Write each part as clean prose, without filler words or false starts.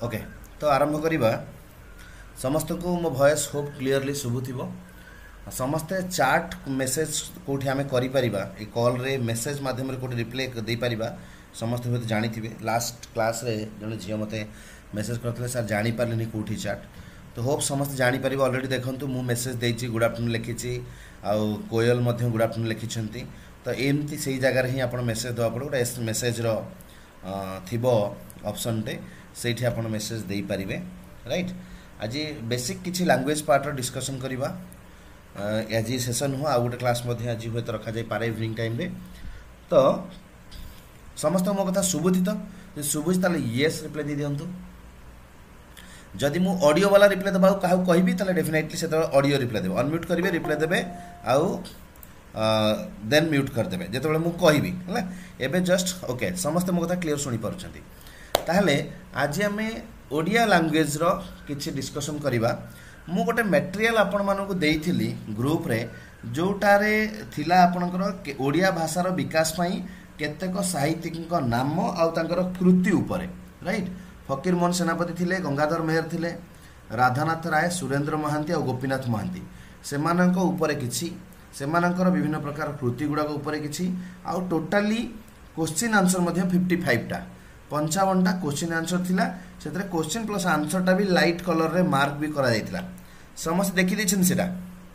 Okay तो आरंभ करवा समस्त को मो वॉइस होप क्लियरली शुभुथिबो समस्ते चाट मेसेज कोठी आमे करि परिबा ए कॉल रे मेसेज माध्यम रे कोठी रिप्लाई दे परिबा समस्त होते जानी थिबे लास्ट क्लास रे जने झियो मते मेसेज करथले सर जानी पारलेनी कोठी चाट तो होप समस्त जानी परिबा ऑलरेडी देखंतु मु मेसेज देछि गुड आफ्टरनून लिखिछि आ कोयल मध्य गुड आफ्टरनून लिखिछंती तो एमती सही जगह रे ही आपण मेसेज दवा पड़ो गोटे मेसेज रो थिबो ऑप्शन टे सेठी आपण मेसेज दे पारिबे राइट आज बेसिक किछि लैंग्वेज पार्ट रो डिस्कशन करबा आज सेशन हो आ गोटे क्लास मध्य आज होय तो रखा जाय पारे इवनिंग टाइम रे तो समस्त मो कथा सुबुद्धि तो जे सुबुद्धि ताले यस रिप्लाई दे दियंतु जदि मु ऑडियो वाला रिप्लाई दबा काहू कहबी ताले डेफिनेटली से ऑडियो रिप्लाई देबे अनम्यूट करिवे रिप्लाई देबे आउ देन म्यूट कर देबे जेतबेले मु कहबी हला एबे जस्ट ओके समस्त मो कथा क्लियर सुनी पारुछंती ताहले आज आमे ओडिया लैंग्वेज रो किछि डिस्कशन करिबा मु गोटे मटेरियल आपण मानको देइथिली ग्रुप रे जोटारे थिला आपणकर ओडिया भाषार विकास पई केतेक साहित्यिक नाम आ तांकर कृति उपरे राइट फकीर मोहन सेनापति थिले गंगाधर मेहर थिले राधानाथ राय सुरेंद्र महांती और गोपीनाथ महांती सेमानंक उपरे किछि सेमानंकर विभिन्न प्रकार कृति गुडा उपरे किछि आ टोटाली क्वेश्चन आंसर मध्ये 55 टा 55 टा क्वेश्चन आंसर थिला सेतरे क्वेश्चन प्लस आंसर टा भी लाइट कलर रे मार्क भी करा जायतिला समस्त देखि दैछन सेटा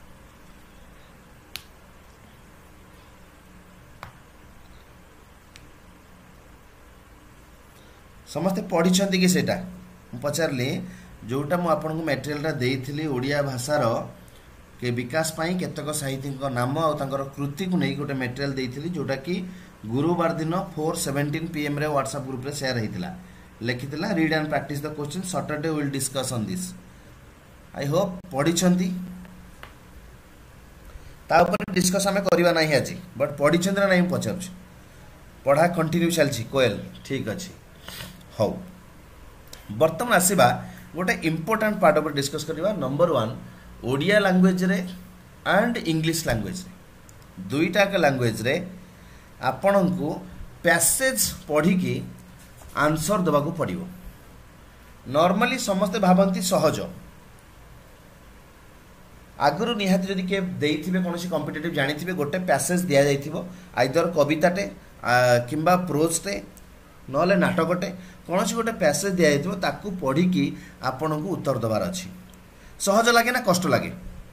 समस्त पढ़ी कि सेटा पचारली जोटा मु आपन को मटेरियल टा देइथिली ओडिया भाषार के विकास पाई केतक साहित्यिक नाम आ तांकर कृति को नै गोटे मटेरियल देइथिली जोटा कि गुरुवार दिन 4:17 PM रे व्हाट्सएप ग्रुप रे शेयर हेतिला लिखितिला read and practice the question Saturday will discuss on this I hope पढ़ी छंती ता ऊपर डिस्कस हमें करबा नाही आज बट पढ़ी छंती ना नाही पचार पढ़ा कंटिन्यू चलछि कोयल ठीक अछि हो वर्तमान आसीबा गोटे इंपोर्टेंट पार्ट ऊपर डिस्कस करबा नंबर 1 ओडिया लैंग्वेज रे एंड इंग्लिश लैंग्वेज रे दुईटा के लैंग्वेज रे आपन को पैसेज पढ़ी की आंसर दबा को पड़िबो नॉर्मली समस्त भाबंती सहज आगुरु निहाती जदि के देइथिबे कोनोसी कॉम्पिटिटिव जानिथिबे गोटे पैसेज दिया जाइथिबो आइदर कविताटे किंबा प्रोजटे नले नाटकटे कोनोसी गोटे पैसेज दिया जाइथिबो ताकू पढ़ी की आपन को उत्तर दबार अछि सहज लागे ना कष्ट लागे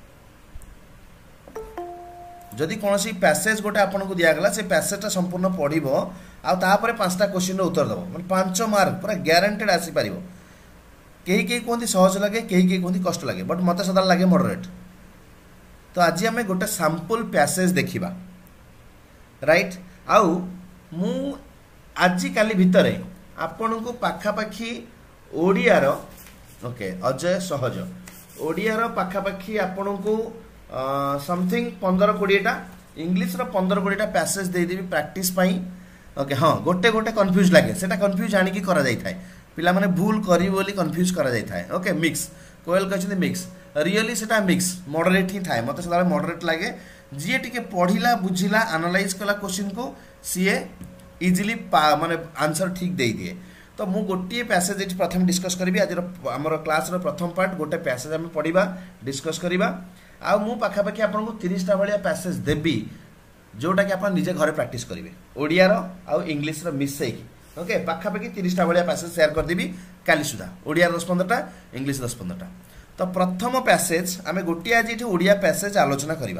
जदि कोनोसी पैसेज गोटे आपन को दिया गला से पैसेजटा संपूर्ण पढ़िबो आ तापर पांचटा क्वेश्चन रो उत्तर दबो माने 5 मार्क पूरा ग्यारंटेड आसी परिबो केही केही कोंती सहज लागे केही केही कोंती कष्ट लागे बट मते सदा लागे मॉडरेट तो आज हमें गोटे सैंपल पैसेज देखिबा राइट आउ मु आज काली भितरे आपन को पाखा पाखी ओडिया रो ओके अजय सहज ओडिया रो पाखा पाखी आपन को समथिंग 15-20 टा इंग्लिश रो 15-20 टा पैसेज दे देबी प्रैक्टिस पई ओके हां गोटे गोटे कंफ्यूज लागे सेटा कंफ्यूज आनी की करा जाई थाए पिला माने भूल करी बोली कंफ्यूज करा जाई थाए ओके मिक्स कोयल कहछन मिक्स रियली सेटा मिक्स मॉडरेट ही थाए मते सदा मॉडरेट लागे जे टिके पढिला बुझिला एनालाइज कला क्वेश्चन को सीए इजीली माने आंसर ठीक दे दिए तो मु गोटे पैसेज एठी प्रथम डिस्कस करबी आज हमर क्लास रो प्रथम पार्ट गोटे पैसेज हम पढिबा डिस्कस करिबा आ मु पाखा पाखी आपन को 30 टा भलिया पैसेज देबी जोटा कि आपन निजे घरे प्रैक्टिस करिवे ओडिया रो आ इंग्लिश रो मिसै ओके पाखा पाखी 30 टा भलिया पैसेज शेयर कर देबी काली सुधा ओडिया 10-15 टा इंग्लिश 10-15 टा तो प्रथम पैसेज आमे गोटे आज एठी ओडिया पैसेज आलोचना करिबा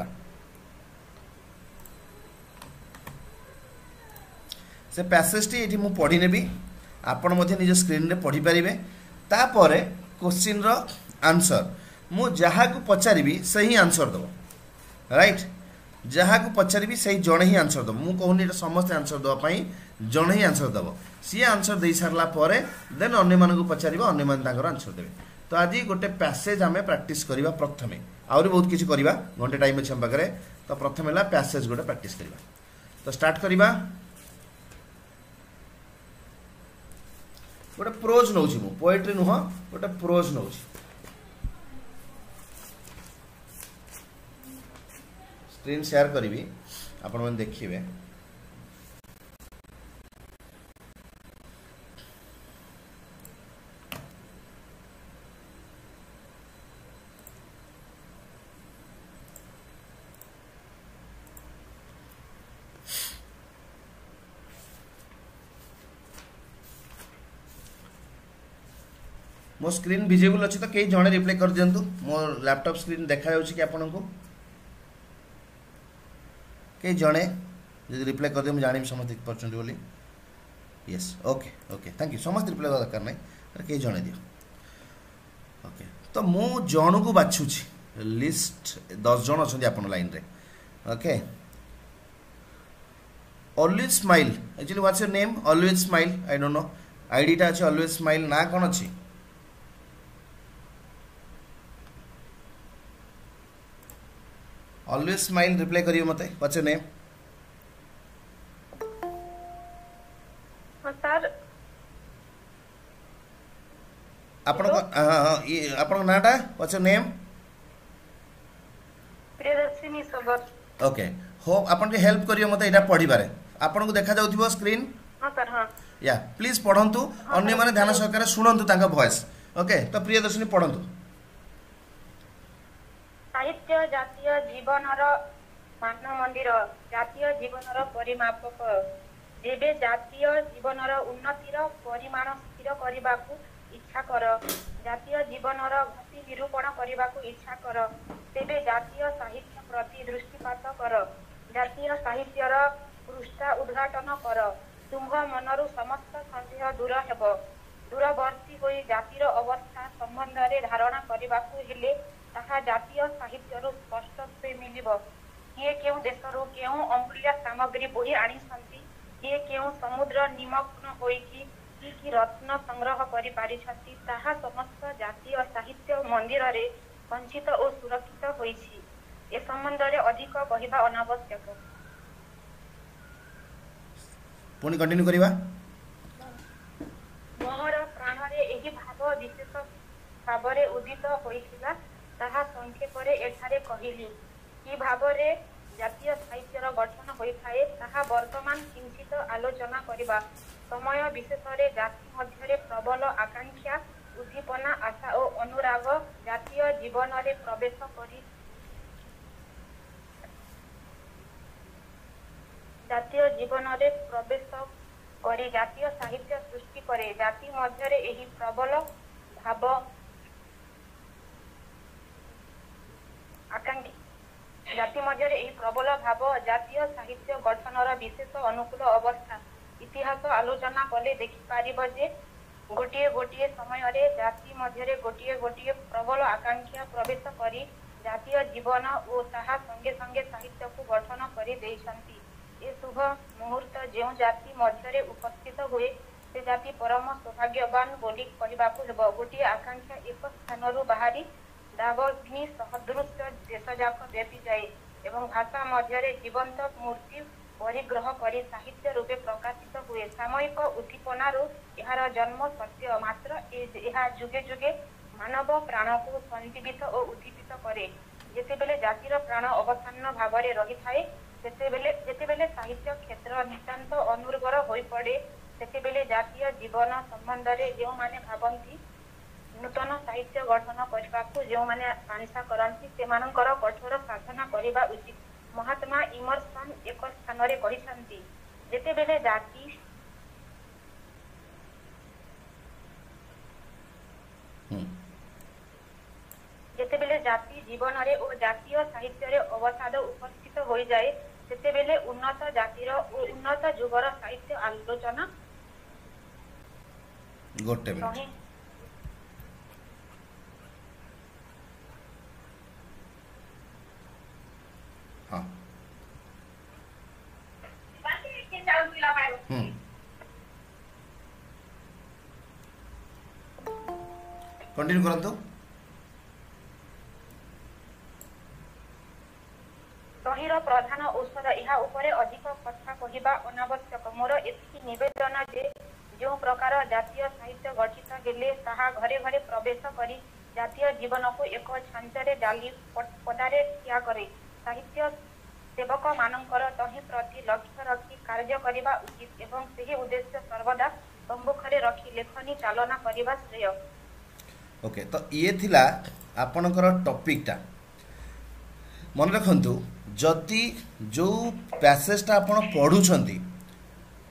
से पैसेज टी एठी मु पढी नेबी आपण मध्ये निज स्क्रीन रे पढी परिबे तापरे क्वेश्चन रो आंसर मु जहा को पचारिबी सही आंसर दबो राइट जहा को पचारिबी सही जणे ही आंसर दबो मु कहूनी एटा समस्त आंसर दबा पई जणे ही आंसर दबो सी आंसर देई सारला परे देन अन्य मानको को पचारिबो अन्य मान ताकर आंसर देबे तो आज गोटे पैसेज हमें प्रैक्टिस करिबा प्रथमे आउरी बहुत किछि करिबा घंटे टाइम अछि हम पाखरे तो प्रथमे ला पैसेज गोटे प्रैक्टिस करिबा तो स्टार्ट करिबा गोटे प्रोज नौछि मु पोएट्री नुह गोटे प्रोज नौछि स्क्रीन शेयर करी आपण मन देखिबे मो स्क्रीन विजिबल अच्छी तो कई जड़े रिप्लाई कर दिंतु मो लैपटॉप स्क्रीन देखा कि आपन को कई जड़े जब रिप्लाई कर दिए जानी समस्त देख पार्टी बोली yes okay okay thank you समस्त रिप्लाई दरकार ना कई जड़े दियो ओके तो मु जन को बाछुची लिस्ट 10 जन अच्छा आप लाइन रे okay always smile actually what's your name always smile I don't know ID टा अच्छे ऑलवेज स्माइल ना कौन अच्छी ऑलवेज स्माइल रिप्लाई करियो मते व्हाट्स योर नेम सर आपण को हां हां ये आपण नाटा व्हाट्स योर नेम प्रियदर्शिनी सबर ओके हो आपण के हेल्प करियो मते एटा पढी बारे आपण को देखा जाउथिबो स्क्रीन हां सर हां या प्लीज पढंतु अन्य माने ध्यान सहकारे सुनंतु तांका वॉइस ओके तो प्रियदर्शिनी पढंतु साहित्य जातीय जीवनर मान मंदिर जातीय जीवनर परिमापक जेबे जातीय जीवनर उन्नतिर परिमाण स्थिर करबाकू इच्छा कर जातीय जीवनर गति निरूपण करबाकू इच्छा कर तेबे जातीय साहित्य प्रति दृष्टिपात कर जातीय साहित्यर पृष्ठा उद्घाटन कर तुम्भ मनरु समस्त संदेह दूर हेब दूरवर्ती होई जातीर अवस्था संबंध रे धारणा करबाकू हेले ताहा जातीय साहित्यरु स्पष्ट से मिलिब किए केउ देशरु केउ अमूल्य सामग्री बोही आनी संती किए केउ समुद्र निमग्न होई कि रत्न संग्रह करि पारि छथि ताहा समस्त जातीय साहित्य मंदिर रे वंचित और सुरक्षित होईछि ए संबंध रे अधिक कहिबा अनावश्यक पुणी कंटिन्यू करिवा मोहर प्राण रे एही भाव विशेष भावरे उदित होइथिला ताहा संक्षेप रे एठारे कहिली कि भावरे जातीय साहित्यर गठन होइथाए ताहा वर्तमान किंचित आलोचना करिबा समय विशेष रे जाति मध्य रे प्रबल आकांक्षा उद्दीपना आशा और अनुराग जातीय जीवन रे प्रवेश करी जातीय जीवन रे प्रवेश करी जातीय साहित्य सृष्टि करे जाति मध्य रे एही प्रबल भाव आकांक्षा जाति मध्य रे एही प्रबल भाव जातीय साहित्य गठनर विशेष अनुकूल अवस्था इतिहास आलोचना कले देखि पारिब जे गोटिए गोटिए समय रे जाति मध्य रे गोटिए गोटिए प्रबल आकांक्षा प्रवेश करी जातीय जीवन और ताहा संगे संगे साहित्य को गठन करि दैछंती ए शुभ मुहूर्त जो जाति मध्य रे उपस्थित हुए से जाति परम सौभाग्यवान बोली कहबाकू हेब गोटिए आकांक्षा एक स्थानरु बाहरी दावग्नि सहदृश देश जाक व्यापी जाए एवं भाषा मध्य रे जीवंत मूर्ति परिग्रह करी साहित्य रूपे प्रकाशित हुए सामयिक उद्दीपनारू यार जन्म सत्य मात्र यह जुगे जुगे मानव प्राण को संजीवित और उद्दीपित करे जेतेबेले जातिर प्राण अवसान भाव रही थाए जेतेबेले साहित्य क्षेत्र नितांत अनुर्वर होई पड़े सेतेबेले जातीय जीवन संबंध रे जो माने भावंती नूतन साहित्य गठन करबाकू जो माने आंशा करंती सेमानकर कठोर साधना करिबा उचित महात्मा इमर्सन एक स्थान रे कहिसंती जेतेबेले जाति जेतेबेले जाति जीवन रे और जातीय साहित्य रे अवसाद उपस्थित होई जाए सेतेबेले उन्नत जातिर और उन्नत जुगर साहित्य आलोचना गोटे मिनिट हाँ कंटिन्यू करंतु तहिर प्रधान औषध यह उपरे अधिक कथा कहिबा अनावश्यक मोर एतिकी निवेदन जे जो प्रकार जातीय साहित्य गठित हेले ताहा घरे घरे प्रवेश करी जातीय जीवन को एक छांचरे डाली पदारे ठिया करे साहित्य सेवक मानकर तहि प्रति लक्ष्य रखी कार्य करिबा उचित एवं सही उद्देश्य सर्वदा सम्मुखरे रखी लेखनी चालना करिबा श्रेय ओके तो ये थिला आपनकर टॉपिक टा मन रखंतु जदि जो पैसेज टा आपण पढुछंती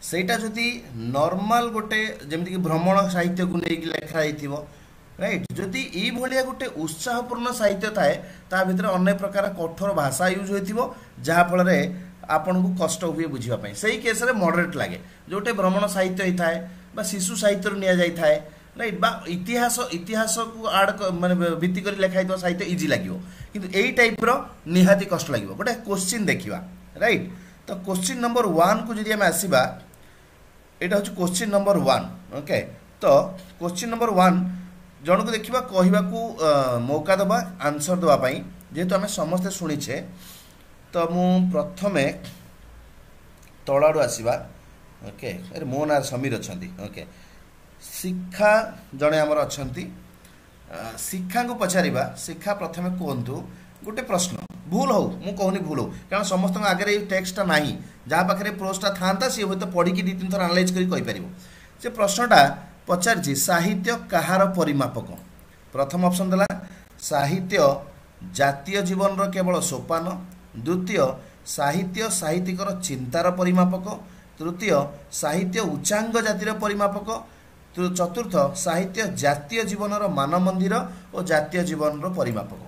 ସେଇଟା ଯଦି ନର୍ମାଲ ଗୋଟେ ଯେମିତିକି ଭ୍ରମଣ ସାହିତ୍ୟକୁ ନେଇକି ଲେଖା ହେଇଥିବ ରାଇଟ୍, ଯଦି ଏଇଭଳିଆ ଗୋଟେ ଉତ୍ସାହପୂର୍ଣ୍ଣ ସାହିତ୍ୟ ଥାଏ ତା ଭିତରେ ଅନେକ ପ୍ରକାର କଠୋର ଭାଷା ୟୁଜ୍ ହୋଇଥିବ ଯାହାଫଳରେ ଆପଣଙ୍କୁ କଷ୍ଟ ହୁଏ ବୁଝିବା ପାଇଁ, ସେଇ କେସ୍ରେ ମଡରେଟ୍ ଲାଗେ। ଯୋଉଟେ ଭ୍ରମଣ ସାହିତ୍ୟ ହେଇଥାଏ ବା ଶିଶୁ ସାହିତ୍ୟରୁ ନିଆଯାଇଥାଏ ରାଇଟ୍, ବା ଇତିହାସକୁ ମାନେ ଭିତ୍ତି କରି ଲେଖା ହେଇଥିବା ସାହିତ୍ୟ ଇଜି ଲାଗିବ, କିନ୍ତୁ ଏଇ ଟାଇପ୍ର ନିହାତି କଷ୍ଟ ଲାଗିବ। ଗୋଟେ କୋଶ୍ଚିନ୍ ଦେଖିବା ରାଇଟ୍, ତ କୋଶ୍ଚିନ୍ ନମ୍ବର 1କୁ ଯଦି ଆମେ ଆସିବା, ଏଇଟା ହେଉଛି କୋଶ୍ଚିନ୍ ନମ୍ବର 1। ଓକେ, ତ କୋଶ୍ଚିନ୍ ନମ୍ବର 1 ଜଣକୁ ଦେଖିବା କହିବାକୁ ମୌକା ଦେବା ଆନ୍ସର ଦେବା ପାଇଁ, ଯେହେତୁ ଆମେ ସମସ୍ତେ ଶୁଣିଛେ। ତ ମୁଁ ପ୍ରଥମେ ତଳ ଆଡ଼ୁ ଆସିବା। ଓକେ, ଆରେ ମୋ ନାଁ ସମୀର ଅଛନ୍ତି। ଓକେ, ଶିକ୍ଷା ଜଣେ ଆମର ଅଛନ୍ତି, ଶିକ୍ଷାଙ୍କୁ ପଚାରିବା। ଶିକ୍ଷା ପ୍ରଥମେ କୁହନ୍ତୁ ଗୋଟେ ପ୍ରଶ୍ନ, ଭୁଲ ହଉ ମୁଁ କହୁନି ଭୁଲ ହଉ, କାରଣ ସମସ୍ତଙ୍କ ଆଗରେ ଏଇ ଟେକ୍ସଟଟା ନାହିଁ, ଯାହା ପାଖରେ ପ୍ରୋଜଟା ଥାନ୍ତା ସିଏ ହୁଏତ ପଢ଼ିକି 2-3 ଥର ଆନାଲାଇଜ୍ କରି କହିପାରିବ। ସେ ପ୍ରଶ୍ନଟା ପଚାରିଛି ସାହିତ୍ୟ କାହାର ପରିମାପକ। ପ୍ରଥମ ଅପସନ୍ ଦେଲା ସାହିତ୍ୟ ଜାତୀୟ ଜୀବନର କେବଳ ସୋପାନ, ଦ୍ୱିତୀୟ ସାହିତ୍ୟ ସାହିତ୍ୟିକର ଚିନ୍ତାର ପରିମାପକ, ତୃତୀୟ ସାହିତ୍ୟ ଉଚ୍ଚାଙ୍ଗ ଜାତିର ପରିମାପକ, ଚତୁର୍ଥ ସାହିତ୍ୟ ଜାତୀୟ ଜୀବନର ମାନମନ୍ଦିର ଓ ଜାତୀୟ ଜୀବନର ପରିମାପକ।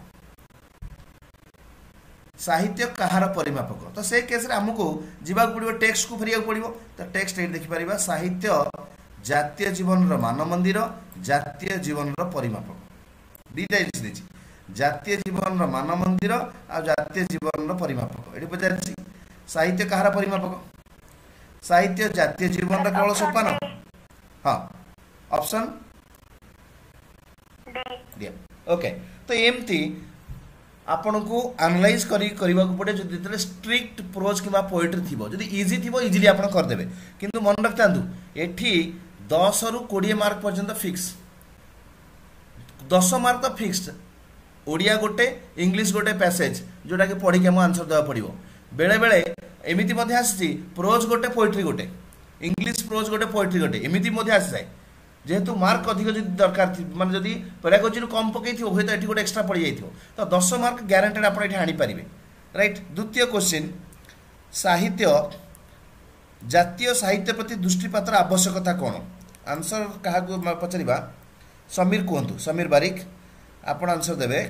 ସାହିତ୍ୟ କାହାର ପରିମାପକ, ତ ସେ କେସ୍ରେ ଆମକୁ ଯିବାକୁ ପଡ଼ିବ ଟେକ୍ସଟକୁ ଫେରିବାକୁ ପଡ଼ିବ। ତ ଟେକ୍ସଟ ଏଇଠି ଦେଖିପାରିବା, ସାହିତ୍ୟ ଜାତୀୟ ଜୀବନର ମାନମନ୍ଦିର, ଜାତୀୟ ଜୀବନର ପରିମାପକ, ଦୁଇଟା ଜିନିଷ ଦେଇଛି, ଜାତୀୟ ଜୀବନର ମାନମନ୍ଦିର ଆଉ ଜାତୀୟ ଜୀବନର ପରିମାପକ। ଏଠି ପଚାରିଛି ସାହିତ୍ୟ କାହାର ପରିମାପକ, ସାହିତ୍ୟ ଜାତୀୟ ଜୀବନର କେବଳ ସୋପାନ। ହଁ, ଅପସନ୍ ଓକେ। ତ ଏମିତି ଆପଣଙ୍କୁ ଆନାଲାଇଜ୍ କରିବାକୁ ପଡ଼େ ଯଦି ଯେତେବେଳେ ଷ୍ଟ୍ରିକ୍ଟ ପ୍ରୋଜ୍ କିମ୍ବା ପୋଏଟ୍ରି ଥିବ। ଯଦି ଇଜି ଥିବ ଇଜିଲି ଆପଣ କରିଦେବେ, କିନ୍ତୁ ମନେ ରଖିଥାନ୍ତୁ ଏଠି 10ରୁ 20 ମାର୍କ ପର୍ଯ୍ୟନ୍ତ ଫିକ୍ସ, 10 ମାର୍କ ତ ଫିକ୍ସଡ। ଓଡ଼ିଆ ଗୋଟେ, ଇଂଲିଶ ଗୋଟେ ପ୍ୟାସେଜ ଯେଉଁଟାକି ପଢ଼ିକି ଆମକୁ ଆନ୍ସର ଦେବାକୁ ପଡ଼ିବ। ବେଳେବେଳେ ଏମିତି ମଧ୍ୟ ଆସିଛି ପ୍ରୋଜ୍ ଗୋଟେ ପୋଏଟ୍ରି ଗୋଟେ, ଇଂଲିଶ ପ୍ରୋଜ୍ ଗୋଟେ ପୋଏଟ୍ରି ଗୋଟେ, ଏମିତି ମଧ୍ୟ ଆସିଥାଏ। ଯେହେତୁ ମାର୍କ ଅଧିକ ଯଦି ଦରକାର ମାନେ ଯଦି ପେଡାଗୋଜିରୁ କମ୍ ପକେଇଥିବ ହୁଏତ ଏଠି ଗୋଟେ ଏକ୍ସଟ୍ରା ପଡ଼ିଯାଇଥିବ, ତ 10 ମାର୍କ ଗ୍ୟାରେଣ୍ଟେଡ୍ ଆପଣ ଏଠି ଆଣିପାରିବେ ରାଇଟ୍। ଦ୍ୱିତୀୟ କ୍ୱେଶ୍ଚିନ୍, ସାହିତ୍ୟ ଜାତୀୟ ସାହିତ୍ୟ ପ୍ରତି ଦୃଷ୍ଟିପାତର ଆବଶ୍ୟକତା କ'ଣ। ଆନ୍ସର କାହାକୁ ପଚାରିବା, ସମୀର କୁହନ୍ତୁ, ସମୀର ବାରିକ ଆପଣ ଆନ୍ସର ଦେବେ।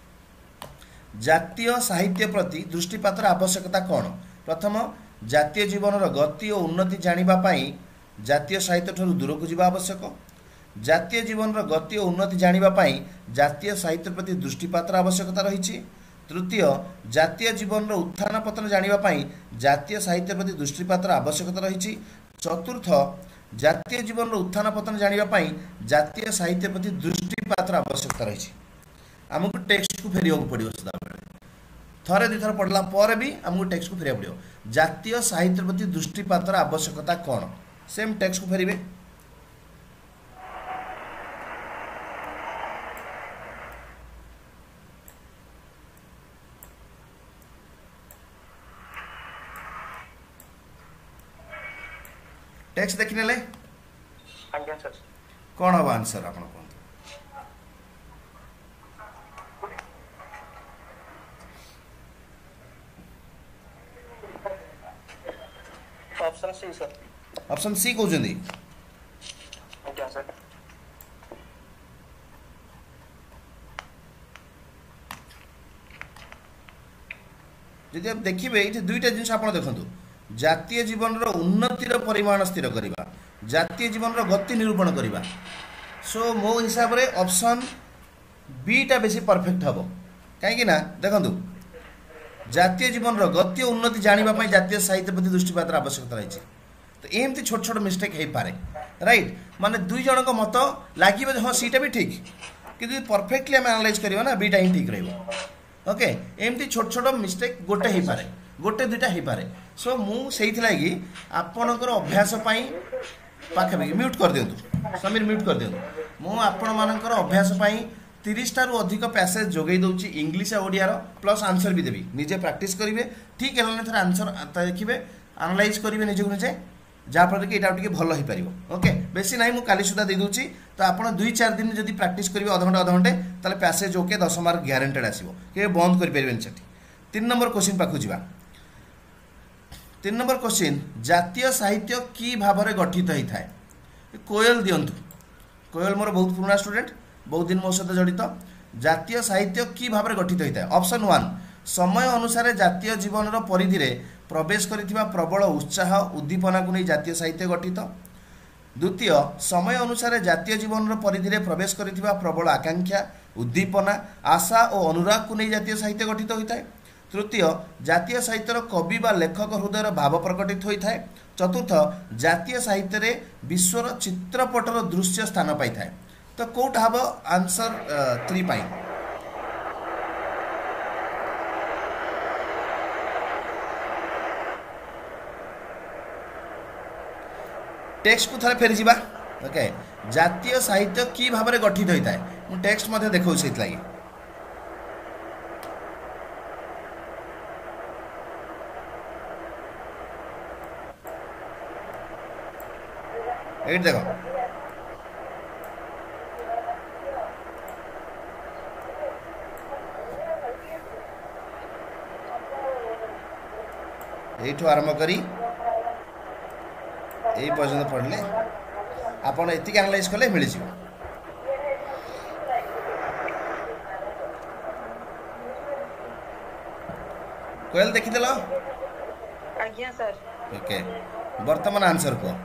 ଜାତୀୟ ସାହିତ୍ୟ ପ୍ରତି ଦୃଷ୍ଟିପାତର ଆବଶ୍ୟକତା କ'ଣ। ପ୍ରଥମ, ଜାତୀୟ ଜୀବନର ଗତି ଓ ଉନ୍ନତି ଜାଣିବା ପାଇଁ ଜାତୀୟ ସାହିତ୍ୟ ଠାରୁ ଦୂରକୁ ଯିବା ଆବଶ୍ୟକ। ଜାତୀୟ ଜୀବନର ଗତି ଓ ଉନ୍ନତି ଜାଣିବା ପାଇଁ ଜାତୀୟ ସାହିତ୍ୟ ପ୍ରତି ଦୃଷ୍ଟିପାତର ଆବଶ୍ୟକତା ରହିଛି। ତୃତୀୟ, ଜାତୀୟ ଜୀବନର ଉତ୍ଥାନ ପତନ ଜାଣିବା ପାଇଁ ଜାତୀୟ ସାହିତ୍ୟ ପ୍ରତି ଦୃଷ୍ଟିପାତର ଆବଶ୍ୟକତା ରହିଛି। ଚତୁର୍ଥ, ଜାତୀୟ ଜୀବନର ଉତ୍ଥାନ ପତନ ଜାଣିବା ପାଇଁ ଜାତୀୟ ସାହିତ୍ୟ ପ୍ରତି ଦୃଷ୍ଟିପାତର ଆବଶ୍ୟକତା ରହିଛି। ଆମକୁ ଟେକ୍ସଟକୁ ଫେରିବାକୁ ପଡ଼ିବ ସଦାବେଳେ, ଥରେ ଦୁଇଥର ପଢ଼ିଲା ପରେ ବି ଆମକୁ ଟେକ୍ସଟକୁ ଫେରିବାକୁ ପଡ଼ିବ। ଜାତୀୟ ସାହିତ୍ୟ ପ୍ରତି ଦୃଷ୍ଟିପାତର ଆବଶ୍ୟକତା କ'ଣ, ସେମ୍ ଟେକ୍ସଟକୁ ଫେରିବେ। ଟେକ୍ସଟ ଦେଖିନେଲେ କ'ଣ ହେବ ଆନ୍ସର ଆପଣ କୁହନ୍ତୁ। ଅପସନ୍ ସି କହୁଛନ୍ତି। ଯଦି ଆପଣ ଦେଖିବେ ଏଇଠି ଦୁଇଟା ଜିନିଷ ଆପଣ ଦେଖନ୍ତୁ, ଜାତୀୟ ଜୀବନର ଉନ୍ନତିର ପରିମାଣ ସ୍ଥିର କରିବା, ଜାତୀୟ ଜୀବନର ଗତି ନିରୂପଣ କରିବା। ସୋ ମୋ ହିସାବରେ ଅପସନ୍ ବିଟା ବେଶୀ ପରଫେକ୍ଟ ହେବ। କାହିଁକି ନା ଦେଖନ୍ତୁ, ଜାତୀୟ ଜୀବନର ଗତି ଓ ଉନ୍ନତି ଜାଣିବା ପାଇଁ ଜାତୀୟ ସାହିତ୍ୟ ପ୍ରତି ଦୃଷ୍ଟିପାତର ଆବଶ୍ୟକତା ରହିଛି। ତ ଏମିତି ଛୋଟ ଛୋଟ ମିଷ୍ଟେକ୍ ହେଇପାରେ ରାଇଟ୍, ମାନେ ଦୁଇ ଜଣଙ୍କ ମତ ଲାଗିବ ଯେ ହଁ ସିଟା ବି ଠିକ୍, କିନ୍ତୁ ଯଦି ପରଫେକ୍ଟଲି ଆମେ ଆନାଲାଇଜ୍ କରିବା ନା ବିଟା ହିଁ ଠିକ୍ ରହିବ। ଓକେ, ଏମିତି ଛୋଟ ଛୋଟ ମିଷ୍ଟେକ୍ ଗୋଟେ ହେଇପାରେ, ଗୋଟେ ଦୁଇଟା ହେଇପାରେ। ସୋ ମୁଁ ସେଇଥିଲାଗି ଆପଣଙ୍କର ଅଭ୍ୟାସ ପାଇଁ ପାଖାପାଖି ମ୍ୟୁଟ୍ କରିଦିଅନ୍ତୁ, ସମୀର ମ୍ୟୁଟ୍ କରିଦିଅନ୍ତୁ। ମୁଁ ଆପଣମାନଙ୍କର ଅଭ୍ୟାସ ପାଇଁ 30ଟାରୁ ଅଧିକ ପ୍ୟାସେଜ ଯୋଗାଇ ଦେଉଛି ଇଂଲିଶ ଆଉ ଓଡ଼ିଆର, ପ୍ଲସ୍ ଆନ୍ସର ବି ଦେବି। ନିଜେ ପ୍ରାକ୍ଟିସ୍ କରିବେ, ଠିକ୍ ହେଲାନି ଥରେ ଆନ୍ସର ଦେଖିବେ, ଆନାଲାଇଜ୍ କରିବେ ନିଜକୁ ନିଜେ, ଯାହାଫଳରେ କି ଏଇଟା ଆଉ ଟିକେ ଭଲ ହେଇପାରିବ। ଓକେ, ବେଶୀ ନାହିଁ, ମୁଁ କାଲି ସୁଦ୍ଧା ଦେଇଦେଉଛି। ତ ଆପଣ 2-4 ଦିନ ଯଦି ପ୍ରାକ୍ଟିସ୍ କରିବେ ଅଧଘଣ୍ଟେ ତାହେଲେ ପ୍ୟାସେଜ ଓକେ 10 ମାର୍କ ଗ୍ୟାରେଣ୍ଟେଡ୍ ଆସିବ, କେବେ ବନ୍ଦ କରିପାରିବେନି ସେଠି। 3 ନମ୍ବର କ୍ୱେଶ୍ଚିନ୍ ପାଖକୁ ଯିବା। 3 नंबर क्वेश्चन जातीय साहित्य की भाव में गठित होता है कोयल दिंतु कोयल मोर बहुत पुराना स्टूडेंट बहुत दिन मो सहित जड़ित जातीय साहित्य की भाव में गठित होता है ऑप्शन 1 समय अनुसार जातीय जीवन परिधि रे प्रवेश करिथिबा प्रबल उत्साह उद्दीपना को नहीं जातीय साहित्य गठित द्वितीय समय अनुसार जातीय जीवन परिधि रे प्रवेश करिथिबा प्रबल आकांक्षा उद्दीपना आशा और अनुराग को नहीं जातीय साहित्य गठित होता है तृतीय जातीय साहित्यर कवि बा लेखक हृदय भाव प्रकटित होता है चतुर्थ जातीय साहित्य रे विश्वर चित्रपटर दृश्य स्थान पाई थाए तो कोट हब आंसर 3 पाई टेक्स्ट को थरे फेरी जिबा ओके जातीय साहित्य की भाव में गठित होता है मु टेक्स्ट मध्ये देखौ सेत लागि एट देखो एठू आरंभ करी यही पर्यंत पढ़ले आपन एतिक एनालाइज कले मिल जिवो कोयल देखि देलो आज्ञा सर ओके वर्तमान आंसर को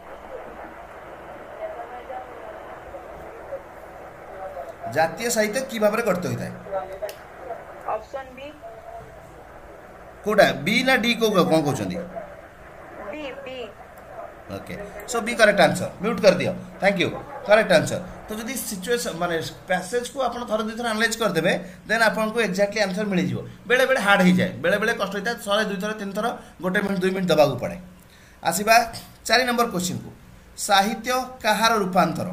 जातीय साहित्य की भाव में गठित होता है ऑप्शन बी कोटा बी ना डी को कौन कहते B B okay so B correct answer mute कर दियो थैंक यू करेक्ट आंसर तो जदि सिचुएशन माने पैसेज को आपण थर दुई थर एनालाइज कर देबे देन आपन को एग्जैक्टली आंसर मिल जिवो बेले बेले हार्ड हो जाए बेले बेले कष्ट होता है 100 2 थर 3 थर 1 मिनिट 2 मिनिट दबा को पड़े आसीबा 4 नंबर क्वेश्चन को साहित्य कहार रूपांतर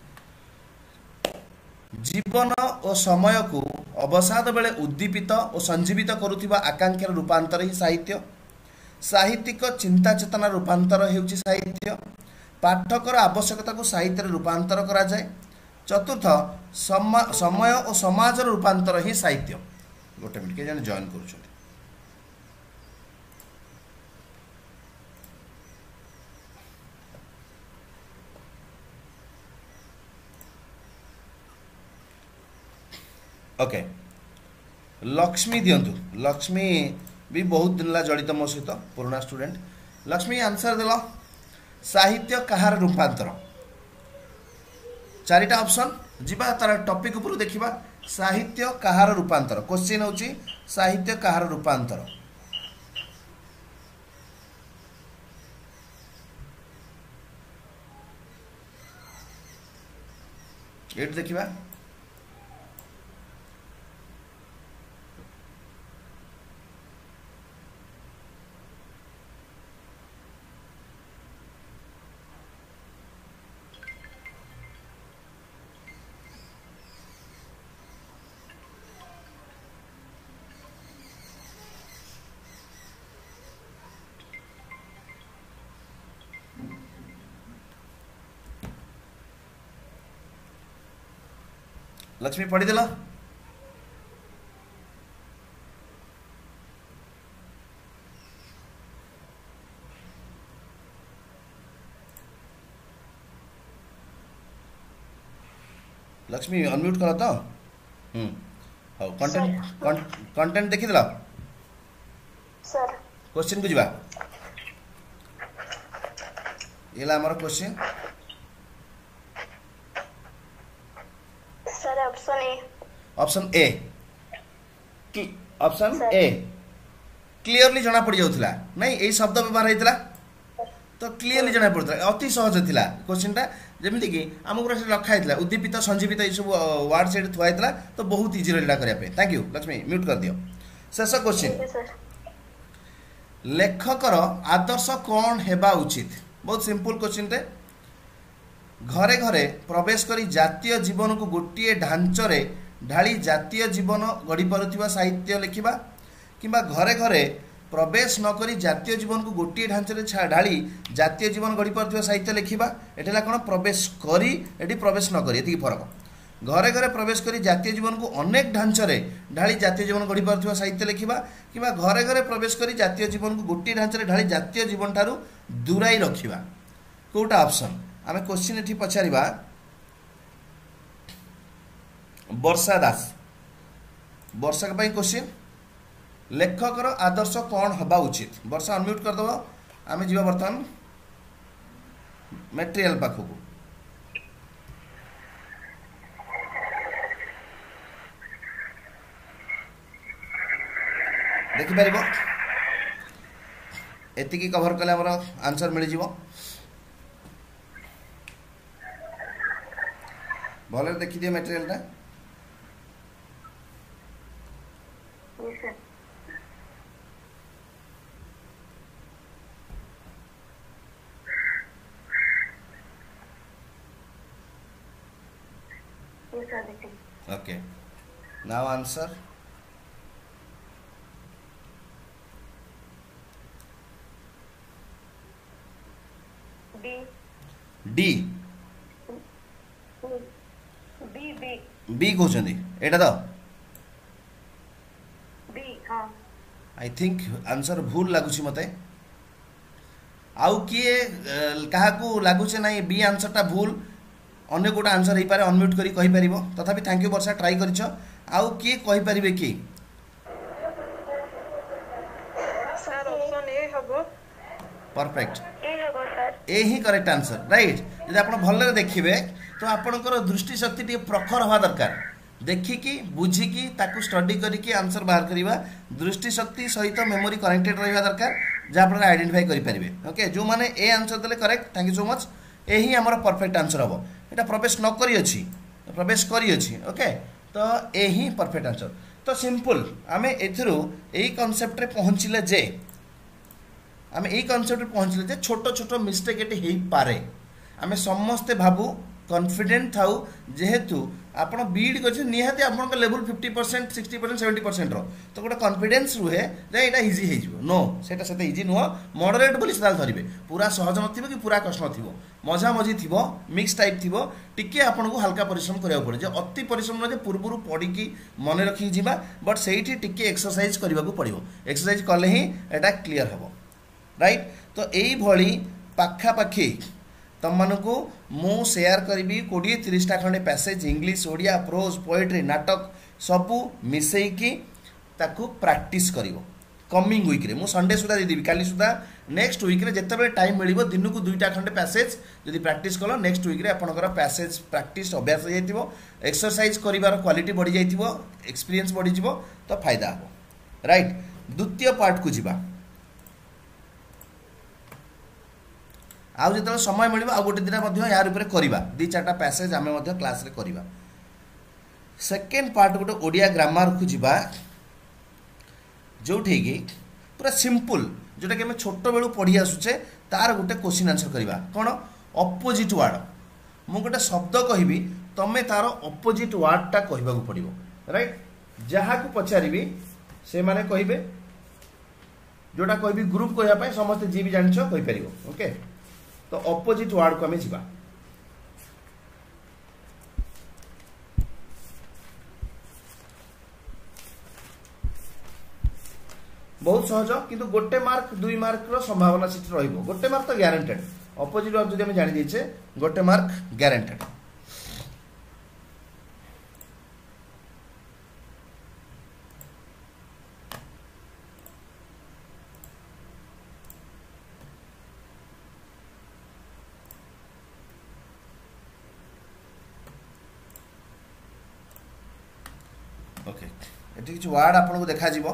जीवन और समय को अवसाद बेले उद्दीपित और संजीवित करुथिबा आकांक्षार रूपांतर ही साहित्य साहित्यिक चिंता चेतना रूपांतर हेउची साहित्य पाठकर आवश्यकता को साहित्य रूपांतर करा जाए चतुर्थ समय और समाज रूपांतर ही साहित्य गोटे मिनट के जन जॉइन करूछन ओके लक्ष्मी दिंतु लक्ष्मी भी बहुत दिन ला जड़ित मो सहित पुराना स्टूडेंट लक्ष्मी आंसर देल साहित्य कहार रूपांतर 4टा ऑप्शन जीवा तार टॉपिक ऊपर देखिबा साहित्य कहार रूपांतर क्वेश्चन होची साहित्य कहार रूपांतर एट देखिबा लक्ष्मी पढ़ी देला लक्ष्मी अनम्यूट करा तो हाउ कंटेंट देखि देला सर क्वेश्चन को जीवा एला हमर question sir option A option A option A clearly जना पड़ जाउथला नहीं एई शब्द व्यवहार हेतला तो क्लियरली जना पड़ता अति सहज थिला क्वेश्चनटा जेमिति कि हमको लखा हेतला उद्दीपित संजीवित ए सब वर्ड सेट थुआ हेतला तो बहुत इजी रहला करिया पे थैंक यू लक्ष्मी म्यूट कर दियो शेष क्वेश्चन लेखकर आदर्श कौन हेबा उचित बहुत सिंपल क्वेश्चन टे घरे घरे प्रवेश करी जातीय जीवन को गोटे ढांचरे ढाली जातीय जीवन गढ़ी पारुथिबा साहित्य लिखिबा किंबा घरे घरे प्रवेश न करी जातीय जीवन को गोटे ढांचरे ढाली जातीय जीवन गढ़ी पारुथिबा साहित्य लिखिबा एठला कोन प्रवेश करी एठी प्रवेश न करी एति फरक घरे घरे प्रवेश करी जातीय जीवन को अनेक ढांचारे ढाली जातीय जीवन गढ़ी पारुथिबा साहित्य लिखिबा किबा घरे घरे प्रवेश करी जातीय जीवन को गोटी ढांचारे ढाली जातीय जीवन ठारू दूराई रखिबा कोटा ऑप्शन आमे क्वेश्चन एठी पछारिबा वर्षा दास वर्षा पई क्वेश्चन लेखकर आदर्श कौन हबा उचित वर्षा अनम्यूट कर दो आमे जीवा बर्तन मटेरियल पाखु देखि पारिबो एतिकी कवर कले हमर आंसर मिल जिवो भले देखि दियो मटेरियल टा okay now answer D D B कहउछंदी Etah the B हां आई थिंक आंसर भूल लागुछि मते आउ किए कहा को लागुछे नाही बी आंसर टा भूल अन्य गोटा आंसर हो पारे अनम्यूट करी कहि परिबो तथापि थैंक यू वर्षा ट्राई करिछ आउ किए कहि परिबे की सर ऑप्शन ए हबो परफेक्ट ए हबो सर ए ही करेक्ट आंसर राइट यदि आपण भल्ले देखिबे तो आपणकर दृष्टि शक्ति टी प्रखर होवा दरकार देखिकी बुझिकी ताकू स्टडी करिकी आंसर बाहर करिवा दृष्टि शक्ति सहित मेमोरी कनेक्टेड रहिवा दरकार जे आपण आइडेंटिफाई करि परिबे ओके जो माने ए आंसर देले correct thank you so much एही हमर परफेक्ट आंसर हबो एटा प्रवेश न करी अछि प्रवेश करी अछि ओके तो एही परफेक्ट आंसर तो सिंपल आमे एथरो एही कांसेप्ट रे पहुंचिले जे आमे एही कांसेप्ट रे पहुंचिले जे छोटो छोटो मिस्टेक एटे हेई पारे आमे समस्त भाबू कॉन्फिडेंट थाउ जेहेतु आपण बीड करछ निहाती आपण के लेवल 50% 60% 70% रो तो गोटे कॉन्फिडेंस रुहे जे एटा इजी हे जिवो नो सेटा सेते इजी नो मॉडरेट बोली सदाल धरिबे पूरा सहज नथिबो कि पूरा कष्ट नथिबो मजा मजी थिबो मिक्स टाइप थिबो टिके आपण को हल्का परिश्रम करिया पड़े जे अति परिश्रम न जे पूर्वरु पढी की मन रखी जिबा बट सेठी टिके एक्सरसाइज करबा को पड़िबो एक्सरसाइज करले ही एटा क्लियर हबो राइट तो एई भली पाखा पाखी तमनको मु शेयर करी 20-30 खंडे passage English Odia prose poetry नाटक सबू मिसई की ताकू प्रैक्टिस करिवो कमिंग वीक रे मु संडे सुधा देबी काली सुधा नेक्स्ट वीक रे जत्ते टाइम मिलिबो दिन को 2टा खंडे पैसेज यदि प्रैक्टिस कलो नेक्स्ट वीक रे आपनकर पैसेज प्रैक्टिस अभ्यास हो जाइतिबो एक्सरसाइज करिवार क्वालिटी बढ़ी जाइतिबो एक्सपीरियंस बढ़ी जिवो तो फायदा हो राइट द्वितीय पार्ट को जिबा आउ जतले समय मिलिबा आ गोटे दिना मध्ये यार ऊपर करिबा 2-4टा पैसेज आमे मध्ये क्लास रे करिबा सेकंड पार्ट गोटे ओडिया ग्रामर को जिबा जोठी की पूरा सिंपल जोटा कि हम छोट बेलू पढ़ी आसुचे तार गोटे क्वेश्चन आंसर करिबा कोन अपोजिट वर्ड मु गोटे शब्द कहबी तमे तार अपोजिट वर्ड टा कहबा को पड़िबो राइट जहा को पछारिबी से माने कहिबे जोटा कहबी ग्रुप कहया पय समस्त जी भी जानछो कहि परिबो ओके तो अपोजिट वर्ड को हमें जीवा बहुत सहज किंतु गोटे मार्क 2 मार्क रो संभावना सिट रहिबो गोटे मार्क तो ग्यारंटेड अपोजिट वर्ड जदि हम जानि दिछे गोटे मार्क ग्यारंटेड ओके एटी किछ वर्ड आपन को देखा जीवो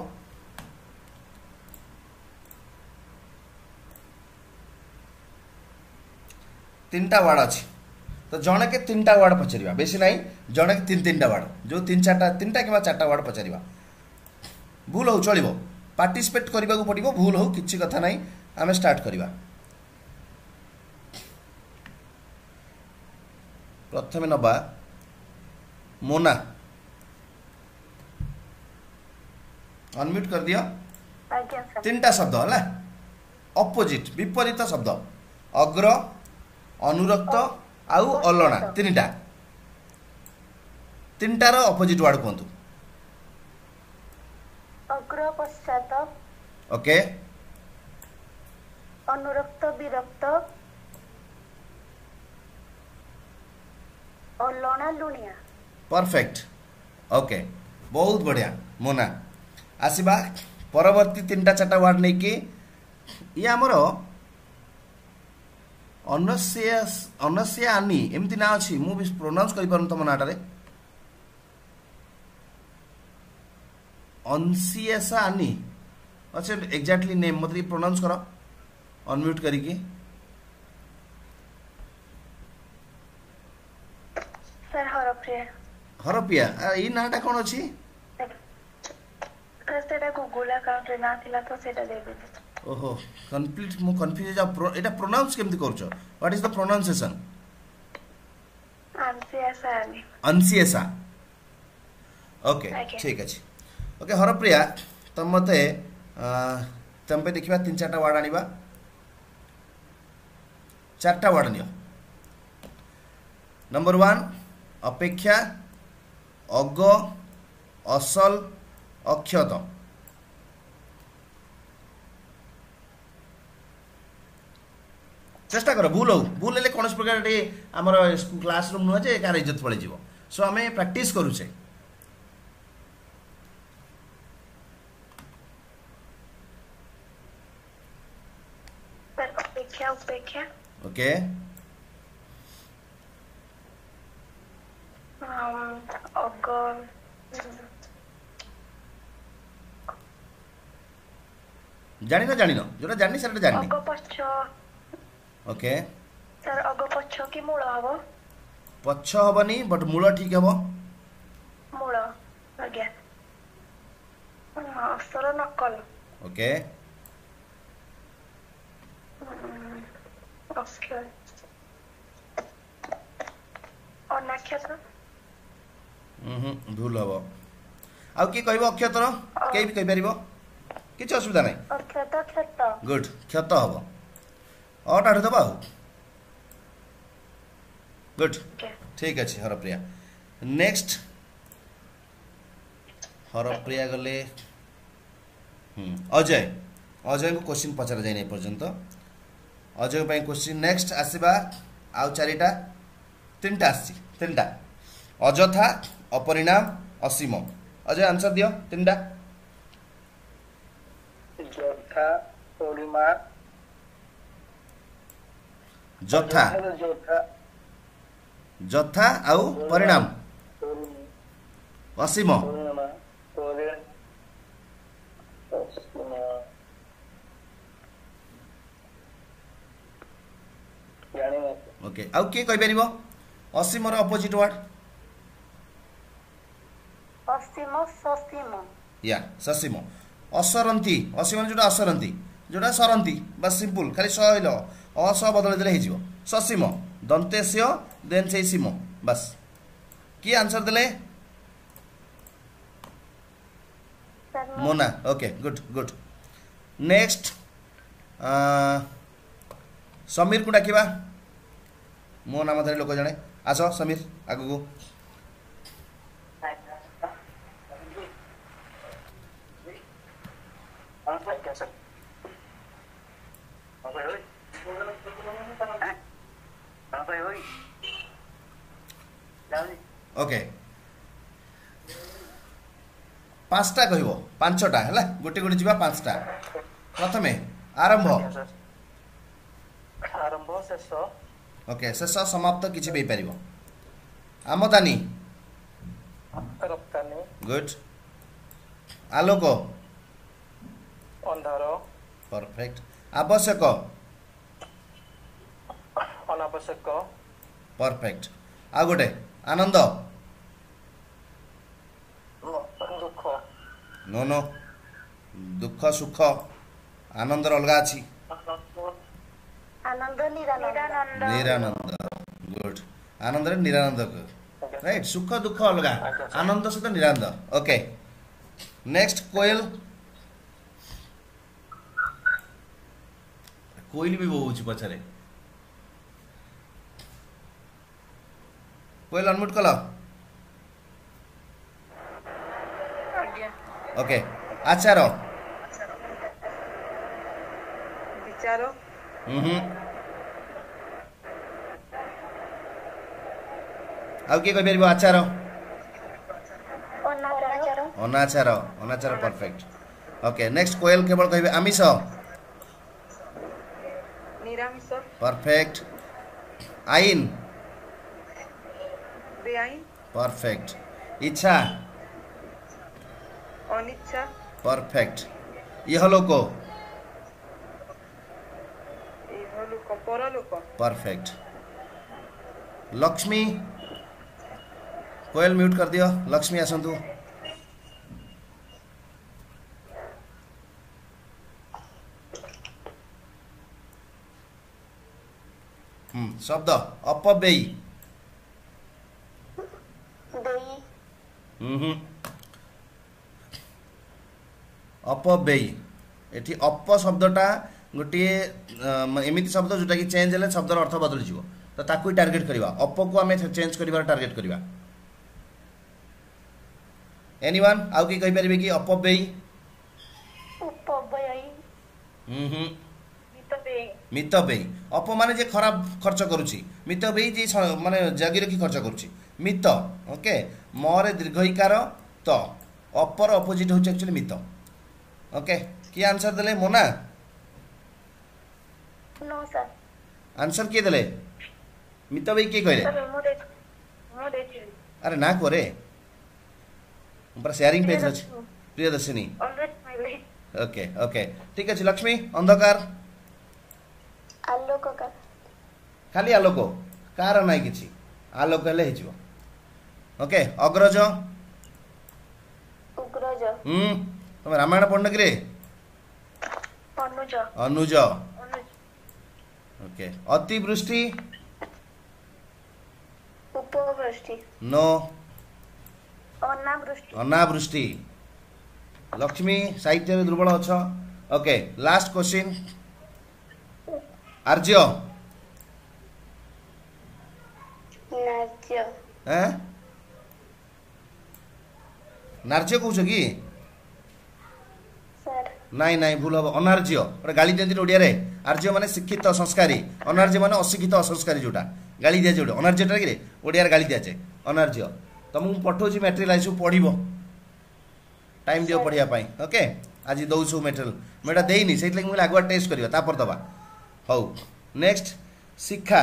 तीनटा वर्ड अछि तो जणे के तीनटा वर्ड पचरिबा बेसी नाही जणे के तीनटा वर्ड जो 3-4टा 3टा किबा 4टा वर्ड पचरिबा भूल हो चलिबो पार्टिसिपेट करबा को पड़िबो भूल हो किछि कथा नाही आमे स्टार्ट करबा प्रथमे नबा मोना अनम्यूट कर दियो तीनटा शब्द हला अपोजिट विपरीत शब्द अग्र अनुरक्त आउ अलना तीनटा तीनटार अपोजिट वर्ड कहतु। अग्र पश्चात, ओके अनुरक्त विरक्त, और लणा लुणिया। परफेक्ट ओके बहुत बढ़िया मोना। आसवा परवर्ती तीन चार्टा वर्ड नहीं कि ये आमर अनस्या आनी एमती ना अच्छी मु भी प्रोनाउंस कर पारुन तुम नाटारे अनसिएसा आनी अच्छा एग्जैक्टली नेम मतलब प्रोनाउंस करो अनम्यूट करिकी। सर हरप्रिया। हरप्रिया ई नाटा कौन अच्छी सेटा गूगल अकाउंट रे ना थिला तो सेटा दे दे। ओहो कंप्लीट मु कंफ्यूज एटा प्रोनाउंस केमती करछो व्हाट इज द प्रोनाउंसिएशन। अनसिएसा आनी। अनसिएसा ओके ठीक अछि। ओके हरप्रिया तुम मते तुम पे देखिबा तीन चारटा वर्ड आनिबा चारटा वर्ड नियो। नंबर 1 अपेक्षा अग असल अक्षत। चेष्टा कर भूल हो भूल हेले कौन प्रकार आमर क्लासरूम नुह जे कार इज्जत पड़े जीव सो आम प्रैक्टिस करूचे। अपेक्षा उपेक्षा। ओके अग जानी ना जोटा जानी सेटा जानी अग पछ। ओके सर अग पछ कि मूल हबो। पछ हबनी बट मूल ठीक हबो। मूल आज्ञा असर नकल। ओके अक्षर अनाक्षर। भूल हबो आउ की कहबो अक्षतर के भी कहि परिबो किछ असुविधा नै। अक्षत क्षत। गुड क्षत हबो अटाठु दबा गुड ठीक अच्छे हरप्रिया। नेक्स्ट हरप्रिया गले अजय अजय को क्वेश्चन पचरा जाए नहीं पर्यंत अजय पे क्वेश्चन नेक्स्ट आसवा आउ चारिटा तीनटा आसी तीनटा अजथा अपरिणाम असीम। अजय आंसर दियो तीनटा। जोथा परिमाण जथा जथा आउ परिणाम असीम। ओके आउ के कहि परिबो असीम रो अपोजिट वर्ड। असीम ससीम। या ससीम असरंती असीम जोटा असरंती जोटा सरंती बस सिंपल खाली स हइलो अस बदल देले हिजिवो ससीम दंतेस्य देन से सीम बस की आंसर देले Mona. Okay good good next Sameer को डाकिबा मो नाम धरे लोक जणे आस समीर आगु को। ओके पांचटा कहबो पांचटा हला गोटे गोटे जीवा पांचटा। प्रथमे आरंभ आरंभ शेष। ओके शेष समाप्त किछि बे परिबो। आमदानी रप्तानी। गुड आलोक अंधार। परफेक्ट आवश्यक अनावश्यक। परफेक्ट आ गोटे आनंद दुख। नो नो दुख सुख आनंद अलगा अछि। आनंद निरानंद। निरानंद गुड आनंद रे निरानंद राइट सुख दुख अलगा आनंद सहित निरानंद। ओके नेक्स्ट कोयल कोयल भी बहु पछरे कोयल अनम्यूट कल ओके आचार विचार आउ किए कह आचार अनाचार अनाचार अनाचार परफेक्ट ओके नेक्स्ट कोयल केवल कहे आमिष निरामिष परफेक्ट आईन बेआईन परफेक्ट इच्छा अनिच्छा परफेक्ट इहलोक इहलोक परलोक परफेक्ट लक्ष्मी कोयल म्यूट कर दियो लक्ष्मी आसतु शब्द अपव्ययी अपव्ययी एठी अप शब्दटा गोटे एमती शब्द जोटा कि चेंज हेले शब्दर अर्थ बदली जीवो तो ताकू टार्गेट करवा अप को आम चेंज कर टार्गेट करवा एनीवन आउ कि कहि परिबे कि अपव्ययी मितव्ययी अप माने जे खराब खर्च करुछि मितव्ययी जे माने जगी रखी खर्च करुछि मित ओके मरे दीर्घईकार त अपर अपोजिट होछि एक्चुअली मित ओके की आंसर देले मोना नो सर आंसर किए देले मितव्ययी किए कहले सर मो देखिली अरे ना करे पूरा शेयरिंग पेज अछि प्रियदर्शिनी ऑलरेडी माय ओके ओके ठीक अछि लक्ष्मी अंधकार आलोक का खाली आलोक कार नाइ किछि आलोक हेले हिजिवो ओके अग्रज उग्रज तुम रामायण पढ़न कि रे अनुज अनुज अनुज ओके अतिवृष्टि उपवृष्टि नो अनावृष्टि अनावृष्टि लक्ष्मी साहित्य में दुर्बल अच्छा ओके लास्ट क्वेश्चन आर्य नाज्य हैं नार्य कौच कि सर नाई नाई भूल हम अनार्य गोटे गाली दिखती ओडिया रे आर्य माने शिक्षित संस्कारी अनार्य माने अशिक्षित असंस्कारी जोटा गाली दिया जोटा अनार्यटा कि ओडिया गाली दिया जाए अनार्य तुमको पठाऊँ मेटेरियल आज पढ़ टाइम दियो पढ़िया ओके आज दौ सब मेटेरियल मुझे देनी से मुझे आगुआ टेस्ट करवा तापर दबा हौ नेक्स्ट शिक्षा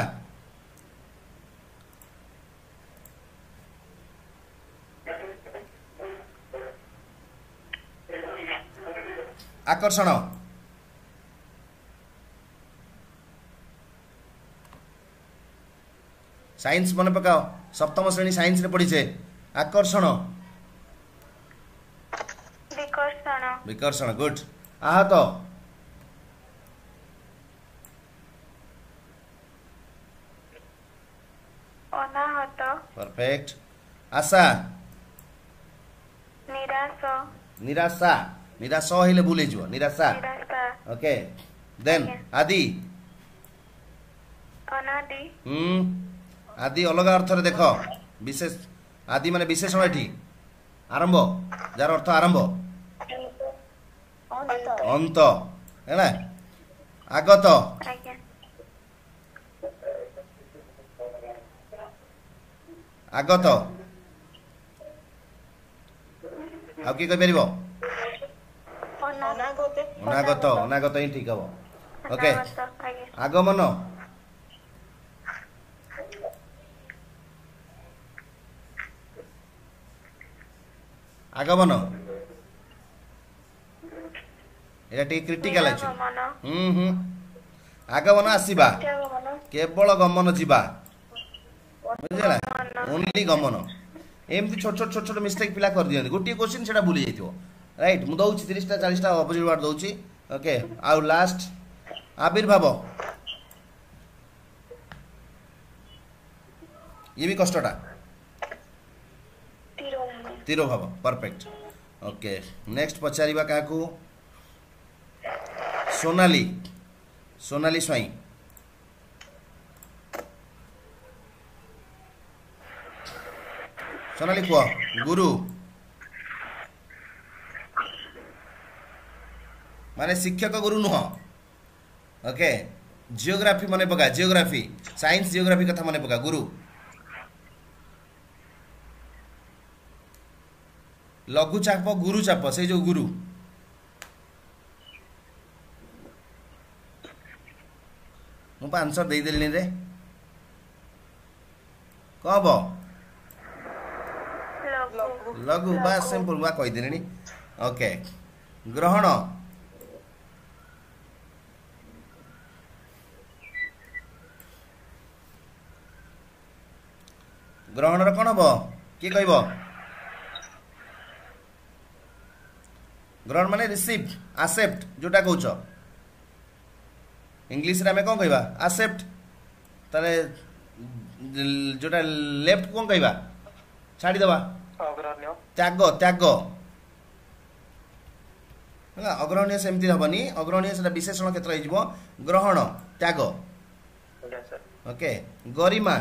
आकर्षण साइंस मन पकाओ सप्तम श्रेणी साइंस रे पढ़ीचे आकर्षण विकर्षण विकर्षण गुड आहत अनाहत परफेक्ट आशा निराश निराशा निराश हेले भूल हो निराशा निराशा ओके देन आदि अनादि आदि अलग अर्थ रे देख विशेष आदि माने विशेषण एठी आरंभ जार अर्थ आरंभ अंत है आगत आज्ञा आगत आउ कि कहि परिबो अनागत अनागत ही ठीक हम ओके आगमन आगमन एटा टी क्रिटिकल अछि आगमन आसीबा केवल गमन जीवा बुझला ओनली गमन एमती छोट छोट छोट छोट मिस्टेक पिला कर दियंती गोटे क्वेश्चन सेटा भूली जाइथिबो राइट मु दउछि 30 टा 40 टा अपोजिट वर्ड दउछि ओके आउ लास्ट आविर्भाव ये भी कष्टटा तिरोभाव परफेक्ट ओके नेक्स्ट पचारिबा काकू सोनाली सोनाली स्वाई सोनाली को गुरु माने शिक्षक गुरु नुह ओके जियोग्राफी मन पका जियोग्राफी साइंस जियोग्राफी कथा मन पका गुरु लघु चाप गुरु चाप से जो गुरु मुझे आंसर दे देली रे कब लघु लघु बा सिंपल बा कही देली ओके ग्रहण ग्रहण कौन हम किए कह ग्रहण माने रिसीव आसेप्ट जोटा कौच इंग्लिश रे आमे कौन कहबा आसेप्ट ताले जोटा लेफ्ट कौन कहबा छाड़ी दबा अग्रहण्य त्याग त्याग है अग्रहणीय सेमती हेनी अग्रहणीय से विशेषण क्षेत्र हो ग्रहण त्याग आज्ञा सर ओके गरिमा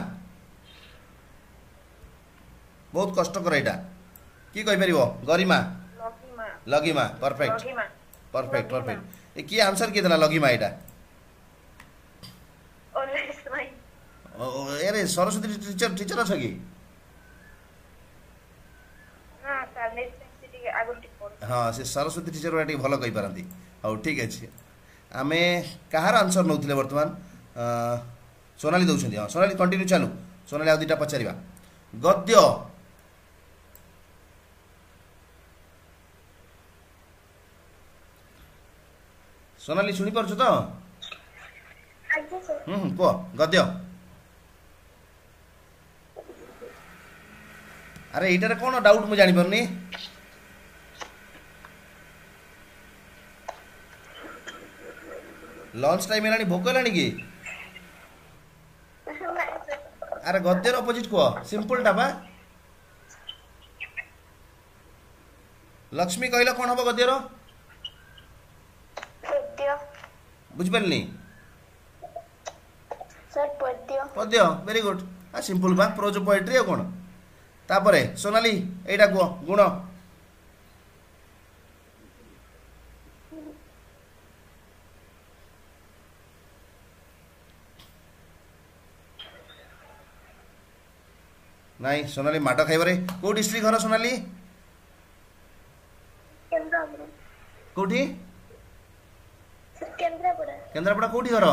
बहुत कष्टकर यहाँ कि कहीपर गरिमा लघिमा लघिमा परफेक्ट लघिमा परफेक्ट परफेक्ट ये किए आंसर किए लघिमा यहाँ ऑलवेज माय अरे सरस्वती टीचर टीचर अच्छा कि ना सर नेक्स्ट टाइम से टिके आगु टिके पढ हाँ से सरस्वती टीचर गुड़ा भल कही पारती हाँ ठीक अच्छे आम कहार आंसर नौले बर्तमान सोनाली दौरान हाँ सोनाली कंटिन्यू चालू सोनाली आउ दुटा पचार गद्य सोनाली शुणी पार्छ तो कह गद्य अरे यहाँ कौन डाउट मुझे जापारे लंच टाइम है भोक है कि अरे गद्यर अपोजिट कह सिंपल टा बा लक्ष्मी कहला कौन हम गद्यर पद्य बुझिपारे सर पद्य पद्य वेरी गुड आ सिंपल बा प्रोज पोएट्री आ कौन तापरे सोनाली एटा कह गुण नाई सोनाली माड खाइबारे को डिस्ट्रिक्ट घर सोनाली केन्द्रापड़ा कोठी केन्द्रापड़ा केन्द्रापड़ा कोठी घर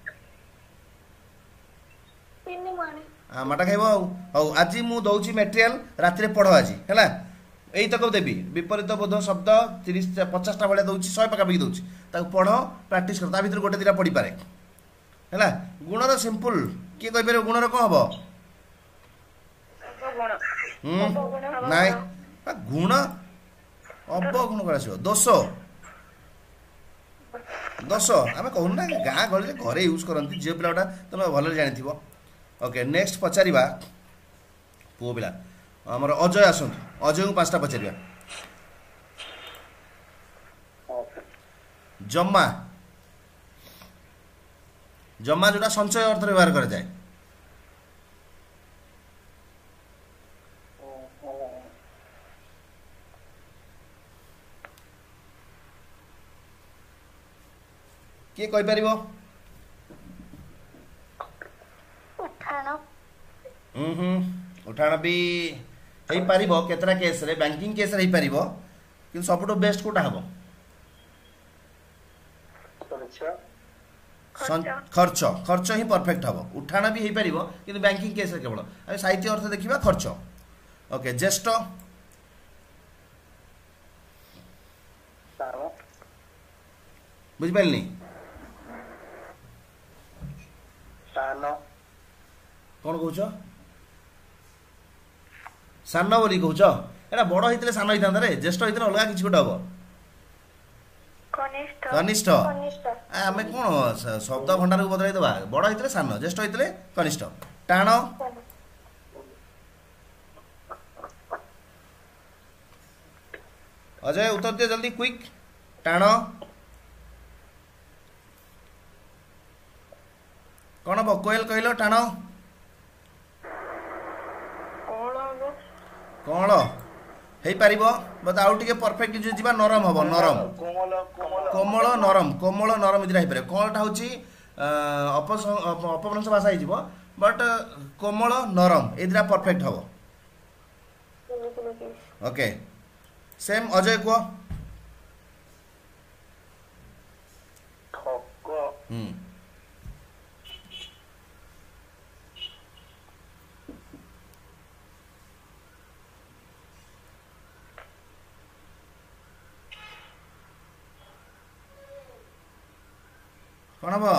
पिन्नी माने माटा खाइब हौ आज मु दौची मटेरियल राति पढ़ आज है यही तक देवी विपरीत बोध शब्द 30-50टा भाया दौची 100 पाखापाखि दौची पढ़ प्राक्ट कर ता भर गोटे दुटा पढ़ी पारे है गुणर सिंपल किए कहीपर गुणर कौन हम नाई गुण अवगुण कर दोष दोष आम कहूँ ना गाँ गहली घरे यूज करती झील पिला तुम भले जानी ओके नेक्स्ट पचारिबा पुओ पिला आमर अजय आसतु अजय को 5टा पचारिबा जम्मा जम्मा जोटा संचय अर्थ व्यवहार कर जाए किए कहि परिबो उठाण उठाण भी हो पारिबो केतरा केस रे बैंकिंग केस रे हो पारिबो कि सबटो बेस्ट कोटा हबो खर्च खर्च ही परफेक्ट हबो उठाण भी हो पारिबो कि बैंकिंग केस रे केवल आ साहित्य अर्थ देखिबा खर्च ओके ज्येष्ठ बुझ पाइलनी कौन कह सान बोली कौच एटा बड़ होते सान होता रे ज्येष्ठ होते अलग किसी गोटे हम कनिष्ठ आम कौन शब्द भंडार को बदल दबा बड़ होते सान ज्येष्ठ होते कनिष्ठ टाण अजय उत्तर दिए जल्दी क्विक टाण कौन हम कोयल कहल टाण कौन ହେଇ ପାରିବ ବଟ ଆଉ ଟିକେ ପରଫେକ୍ଟ ଯେ ଯିବା ନରମ ହବ ନରମ କୋମଳ କୋମଳ କୋମଳ ନରମ ଏଥିରେ ହେଇପାରିବ କଣଟା ହେଉଛି ଅପଭ୍ରଂଶ ଭାଷା ହେଇଯିବ ବଟ କୋମଳ ନରମ ଏ ଦୁଇଟା ପରଫେକ୍ଟ ହବ ଓକେ ସେମ୍ ଅଜୟ କୁହ ଠକ ହୁଁ କ'ଣ ହବ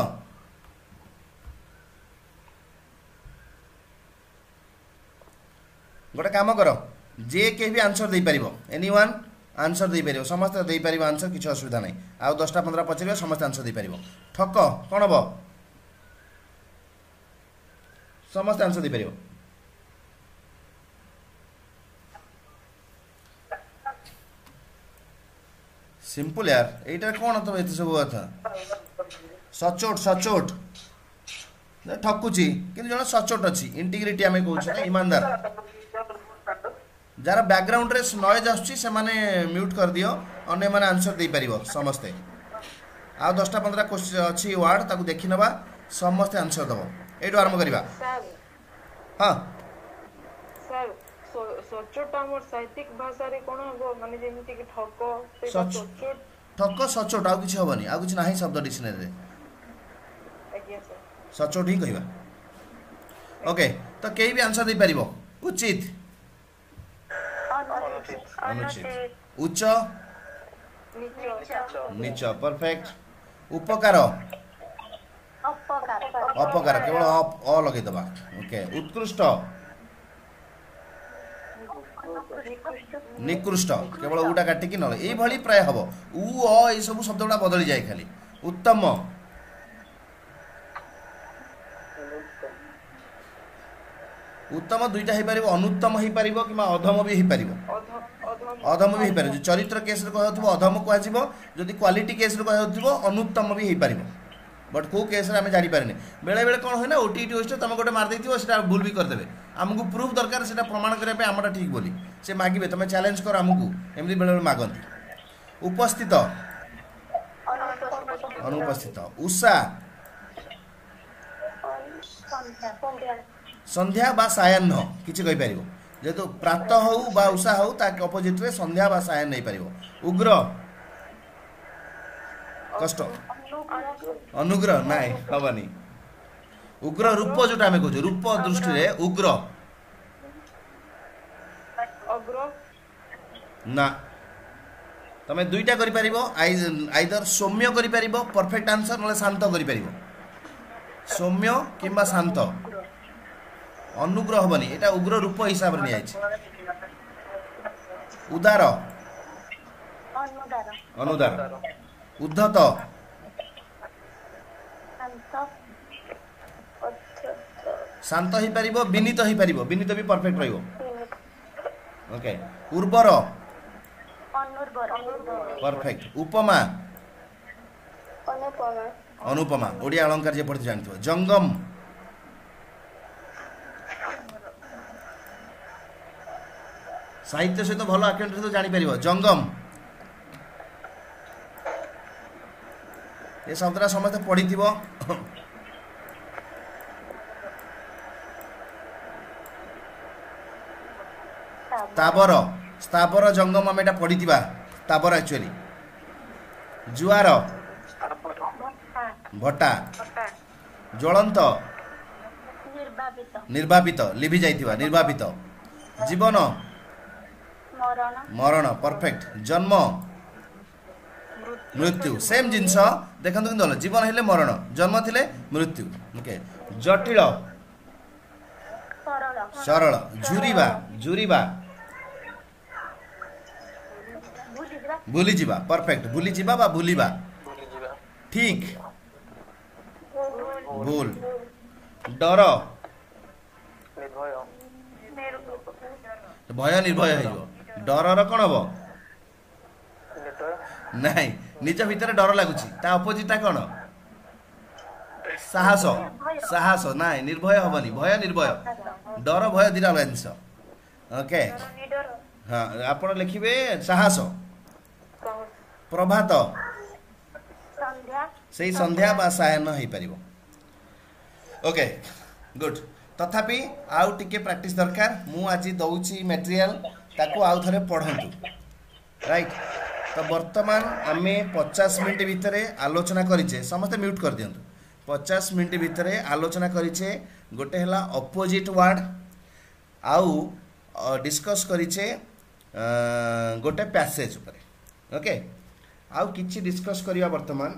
ଗୋଟେ କାମ କର ଯେ କେହି ବି ଆନ୍ସର ଦେଇପାରିବ ଏନି ୱାନ୍ ଆନ୍ସର ଦେଇପାରିବ ସମସ୍ତେ ଦେଇପାରିବ ଆନ୍ସର କିଛି ଅସୁବିଧା ନାହିଁ ଆଉ 10ଟା 15 ପଚାରିବ ସମସ୍ତେ ଆନ୍ସର ଦେଇପାରିବ ଠକ କ'ଣ ହବ ସମସ୍ତେ ଆନ୍ସର ଦେଇପାରିବ ସିମ୍ପଲ यार ଏଇଟା କ'ଣ ତମେ ଏତେ ସବୁ କଥା ସଚୋଟ ଠକୁଛି କିନ୍ତୁ ଜଣେ ସଚୋଟ ଅଛି ଇଣ୍ଟିଗ୍ରିଟି ଆମେ କହୁଛେ ନା ଇମାନଦାର ଯାହାର ବ୍ୟାକଗ୍ରାଉଣ୍ଡରେ ନଏଜ୍ ଆସୁଛି ସେମାନେ ମ୍ୟୁଟ୍ କରିଦିଅ ଅନ୍ୟମାନେ ଆନ୍ସର ଦେଇପାରିବ ସମସ୍ତେ ଆଉ 10ଟା 15ଟା କ୍ୱେଶ୍ଚନ୍ ଅଛି ୱାର୍ଡ଼ ତାକୁ ଦେଖିନେବା ସମସ୍ତେ ଆନ୍ସର ଦେବ ଏଇଠୁ ଆରମ୍ଭ କରିବା ହଁ ସାର୍ ସଚୋଟ ଆମର ସାହିତ୍ୟିକ ଭାଷାରେ କ'ଣ ହେବ ମାନେ ଯେମିତି କି ଠକ ସଚୋଟ ଠକ ସଚୋଟ ଆଉ କିଛି ହେବନି ଆଉ କିଛି ନାହିଁ ଶବ୍ଦ ଡିକ୍ସନାରୀରେ ଆଜ୍ଞା ସାର୍ ସଚୋଟ ହିଁ କହିବା ଓକେ ତ କେହି ବି ଆନ୍ସର ଦେଇପାରିବ ଉଚିତ ଅନୁଚିତ ଉଚ୍ଚ ନିଚ ପରଫେକ୍ଟ ଉପକାର ଅପକାର କେବଳ ଅ ଲଗେଇଦେବା ଓକେ ଉତ୍କୃଷ୍ଟ ନିକୃଷ୍ଟ କେବଳ ଉଟା କାଟିକି ନହେଲେ ଏଇଭଳି ପ୍ରାୟ ହବ ଉ ଅ ଏଇସବୁ ଶବ୍ଦ ଗୁଡ଼ା ବଦଳି ଯାଏ ଖାଲି ଉତ୍ତମ ଉତ୍ତମ ଦୁଇଟା ହେଇପାରିବ ଅନୁତ୍ତମ ହେଇପାରିବ କିମ୍ବା ଅଧମ ବି ହେଇପାରିବ ଅଧମ ବି ହେଇପାରିବ ଯଦି ଚରିତ୍ର କେସ୍ରେ କୁହାଯାଉଥିବ ଅଧମ କୁହାଯିବ ଯଦି କ୍ୱାଲିଟି କେସ୍ରେ କୁହାଯାଉଥିବ ଅନୁତ୍ତମ ବି ହେଇପାରିବ ବଟ୍ କେଉଁ କେସ୍ରେ ଆମେ ଜାଣିପାରିନି ବେଳେବେଳେ କ'ଣ ହୁଏ ନା ଓଟିଇଟି ଓଏସ୍ଟି ତୁମେ ଗୋଟେ ମାରିଦେଇଥିବ ସେଟା ଭୁଲ ବି କରିଦେବେ ଆମକୁ ପ୍ରୁଫ୍ ଦରକାର ସେଟା ପ୍ରମାଣ କରିବା ପାଇଁ ଆମଟା ଠିକ୍ ବୋଲି ସେ ମାଗିବେ ତୁମେ ଚ୍ୟାଲେଞ୍ଜ କର ଆମକୁ ଏମିତି ବେଳେବେଳେ ମାଗନ୍ତି ଉପସ୍ଥିତ ଅନୁପସ୍ଥିତ ଉଷା ସନ୍ଧ୍ୟା ବା ସାୟାହ୍ନ କିଛି କହିପାରିବ ଯେହେତୁ ପ୍ରାତଃ ହଉ ବା ଉଷା ହଉ ତା ଅପୋଜିଟ୍ରେ ସନ୍ଧ୍ୟା ବା ସାୟାହ୍ନ ହେଇପାରିବ ଉଗ୍ର କଷ୍ଟ ଅନୁଗ୍ରହ ନାଇଁ ହବନି ଉଗ୍ର ରୂପ ଯୋଉଟା ଆମେ କହୁଛୁ ରୂପ ଦୃଷ୍ଟିରେ ଉଗ୍ର ନା ତମେ ଦୁଇଟା କରିପାରିବ ଆଇଦର ସୌମ୍ୟ କରିପାରିବ ପରଫେକ୍ଟ ଆନ୍ସର ନହେଲେ ଶାନ୍ତ କରିପାରିବ ସୌମ୍ୟ କିମ୍ବା ଶାନ୍ତ ଅନୁଗ୍ରହ ହବନି ଏଟା ଉଗ୍ର ରୂପ ହିସାବରେ ନିଆଯାଇଛି ଉଦାର ଅନୁଦାର ଉଦ୍ଧତ ଶାନ୍ତ ହେଇପାରିବ ବିନୀତ ହେଇପାରିବ ବିନୀତ ବି ପରଫେକ୍ଟ ରହିବ ଓକେ ଉର୍ବର ପରଫେକ୍ଟ ଉପମା ଅନୁପମା ଓଡ଼ିଆ ଅଳଙ୍କାର ଯେ ପଢ଼ିଛି ଜାଣିଥିବ ଜଙ୍ଗମ ସାହିତ୍ୟ ସହିତ ଭଲ ଆକ୍ୟୁରେଟ୍ ସହିତ ଜାଣିପାରିବ ଜଙ୍ଗମ ଏ ଶବ୍ଦଟା ସମସ୍ତେ ପଢ଼ିଥିବ ସ୍ଥାବର ସ୍ଥାବର ଜଙ୍ଗମ ଆମେ ଏଇଟା ପଢ଼ିଥିବା ସ୍ଥାବର ଆକ୍ଚୁଆଲି ଜୁଆର ଭଟ୍ଟା ଜ୍ୱଳନ୍ତ ନିର୍ବାପିତ ଲିଭି ଯାଇଥିବା ନିର୍ବାପିତ ଜୀବନ ମରଣ ପରଫେକ୍ଟ ଜନ୍ମ ମୃତ୍ୟୁ ସେମ୍ ଜିନିଷ ଦେଖନ୍ତୁ କିନ୍ତୁ ଭଲ ଜୀବନ ହେଲେ ମରଣ ଜନ୍ମ ଥିଲେ ମୃତ୍ୟୁ ଓକେ ଜଟିଳ ସରଳ ଝୁରିବା ଝୁରିବା ଭୁଲିଯିବା ପରଫେକ୍ଟ ଭୁଲିଯିବା ବା ଭୁଲିବା ଠିକ୍ ଭୁଲ ଡର ଭୟ ନିର୍ଭୟ ହେଇଯିବ ଡରର କ'ଣ ହବ ନାଇଁ ନିଜ ଭିତରେ ଡର ଲାଗୁଛି ତା ଅପୋଜିଟଟା କ'ଣ ସାହସ ସାହସ ନାଇଁ ନିର୍ଭୟ ହବନି ଭୟ ନିର୍ଭୟ ଡର ଭୟ ଦିଟା ଅଲଗା ଜିନିଷ ଓକେ हाँ आपण लिखिबे साहस साहस प्रभात संध्या सेही संध्या बा सायन हो पारिबो ओके गुड तथापि आउ टिके प्रैक्टिस दरकार मु आज दउची मटेरियल ताको आउ थरे पढंतु राइट तो वर्तमान आमे 50 मिनट भितरे आलोचना करिचे समस्त म्यूट कर दियंतु 50 मिनट भितरे आलोचना करिचे गोटे हला अपोजिट वर्ड आउ डिस्कस करिचे गोटे पैसेज ऊपर ओके आउ किछि डिस्कस करिया वर्तमान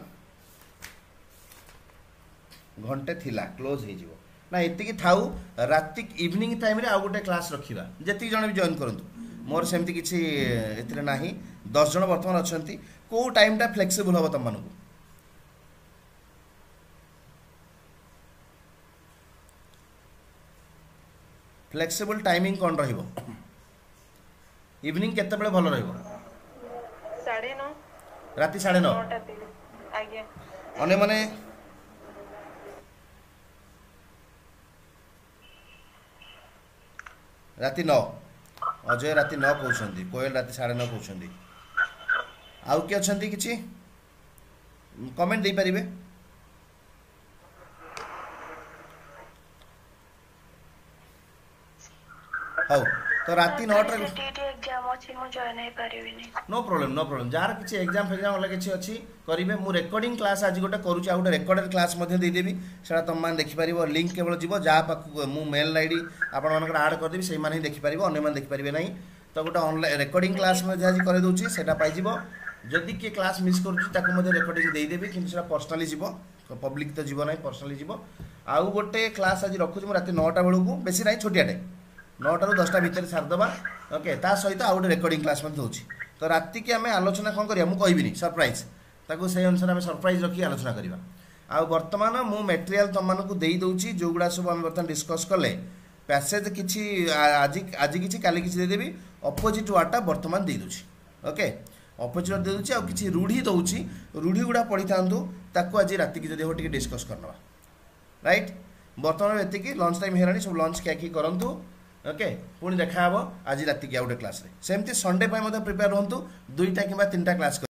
घंटे थिला क्लोज हे जिवो ना एति की थाउ राति इवनिंग टाइम रे आ गोटे क्लास रखिबा जति जण भी जॉइन करंतु मोर सेमति किछि एतिरे नाही 10 जण वर्तमान अछंती को टाइम टा फ्लेक्सिबल होबो तम मानकु फ्लेक्सिबल टाइमिंग कोन रहिबो इवनिंग केते बेले भलो रहिबो 9:30 राति 9:30 आज्ञा अने माने राति 9 अजय राति 9 कहउछंती कोयल राति 9:30 कहउछंती आउ के अछंती किछि कमेंट दे परिबे हाउ तो राति 9 टा टीटी एग्जाम अछि मु जॉइन हे परिबिनी नो प्रॉब्लम जार किछि एग्जाम फेग्जाम वाला किछि अछि करिवे मु रेकॉर्डिंग क्लास आज गोटे करूछि आ गोटे रेकॉर्डेड क्लास मध्ये दे देबी सेटा तुम मान देखि परिबो लिंक केवल जीवो जा पाकु मु मेल आईडी आपण मानकर ऐड कर देबी सेही माने देखि परिबो अन्य मान देखि परिबे नै तो गोटे ऑनलाइन रेकॉर्डिंग क्लास मध्ये आज करे दोछि सेटा पाइ जीवो जदि के क्लास मिस करूछि ताको मध्ये रेकॉर्डिंग दे देबी किंतु सेटा पर्सनली जीवो पब्लिक तो जीवो नै पर्सनली जीवो आउ गोटे क्लास आज रखुछि मु राति 9टा बेलकु बेसी नै छोटियाटे 9टा रु 10टा भितर छाड़दबा ओके ता सहित आउ गोटे रेकॉर्डिंग क्लास मध्ये दोछि तो राति के आमे आलोचना कोन करिया मु कहबिनी सरप्राइज ताको सेही अनुसार आमे सरप्राइज रखी आलोचना करिवा आ वर्तमान मु मटेरियल तम मानकु देई दोछि जो गुडा सब आमे वर्तमान डिस्कस करले पैसेज किछि आज किछि काली किछि दे देबी अपोजिट वाटा वर्तमान देई दोछि ओके अपोजिट दे दोछि आ किछि रूढी दोछि रूढी गुडा पढि थांतु ताको आज राति की जदि हो टिके डिस्कस करनवा राइट वर्तमान एति की लंच टाइम हेरानी सब लंच क्या की करंतु ओके पुणी देखा आज राति की आउटे क्लास रे सेमती संडे पाई प्रिपेयर रहंतु 2टा किबा 3टा क्लास